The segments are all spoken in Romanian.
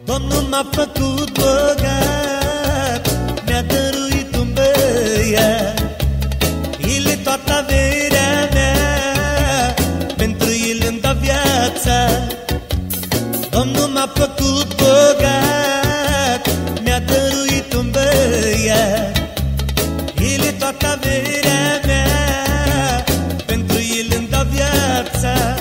Domnul m-a făcut bogat, mi-a dăruit un băiat. El e toată averea mea, pentru el îmi dau viața. Domnul m-a făcut bogat, mi-a dăruit un băiat. El e toată averea mea, pentru el îmi dau viața.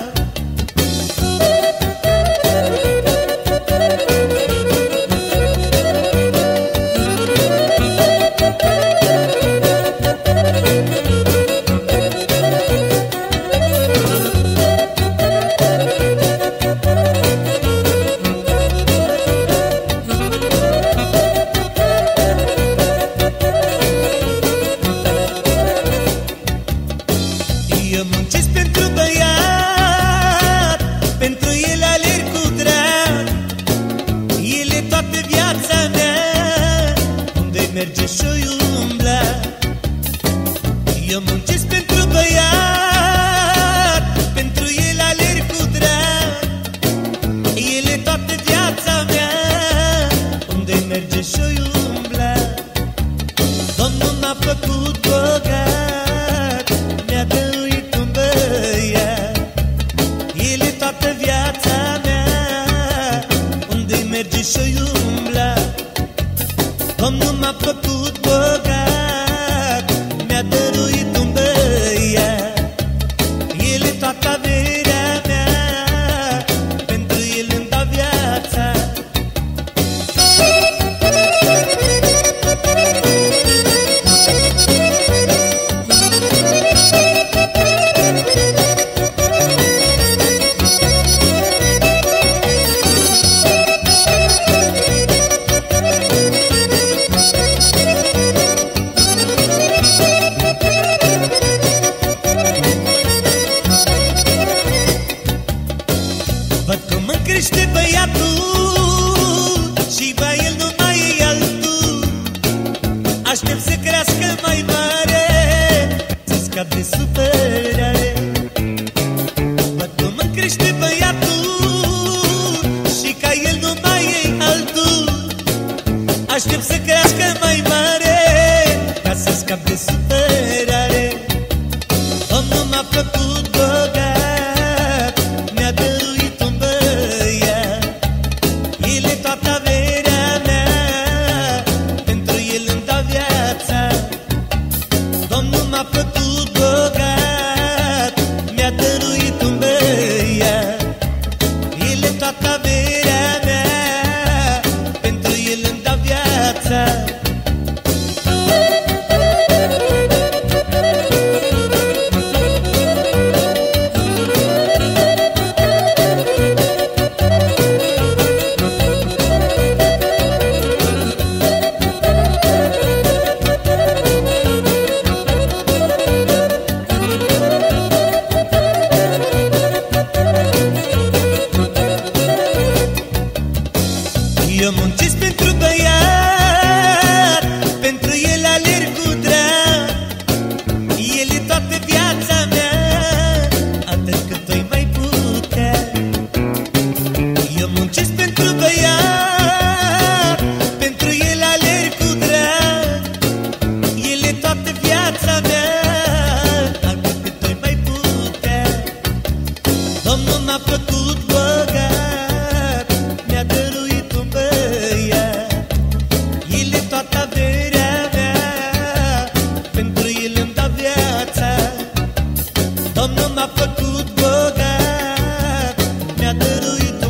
Eu muncesc pentru băiat, pentru el alerg cu drag. El e toată viața mea, unde merge și-o umbla. Eu muncesc pentru băiat, pentru el alerg cu drag. El e toată viața mea, unde merge și-o umbla. Domnul m-a făcut bogat, mi-a dăruit un băiat. El e toată viața mea, unde merge și-o umbla. Domnul m-a făcut bogat, mi-a dăruit un băiat. El e toată averea mea, pentru el îmi dau viața. Văd cum îmi crește băiatul și ba el nu mai e altul. Aștept să crească mai mare, să scap de supărare. Văd cum îmi crește băiatul și ca el nu mai e altul. Aștept să crească mai mare, ca să scap de supărare. Domnul m-a făcut bogat, mi-a dăruit un băiat. El e toată averea mea, pentru el îmi dau viața. Domnul m-a făcut bogat, mi-a dăruit un băiat. El e toată averea mea, pentru el îmi dau viața. Eu muncesc pentru băiat, pentru el alerg cu drag. El e toată viața mea, atât cât o-i mai putea. Eu muncesc pentru băiat, pentru el alerg cu drag. El e toată viața mea, atât cât o-i mai putea. Domnul m-a făcut bogat, mi-a dăruit un băiat. El e toată averea mea, pentru el îmi dau viața. Domnul m-a făcut bogat, mi-a dăruit